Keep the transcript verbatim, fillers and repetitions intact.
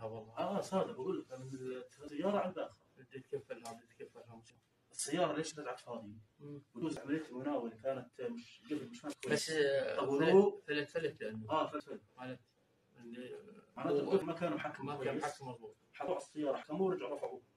لها والله. اه صادق بقول لك من السياره على الباخره بدي اتكفلها بدي اتكفلها. السياره ليش رجعت فاضيه؟ بدون عمليه المناوله كانت مش قبل مش ماسكه بس فلت فلت لانه اه فلت فلت معناته معناته ما كانوا محكم ما كان محكم مضبوط. حطوا على السياره حكموه ورجعوا رفعوه.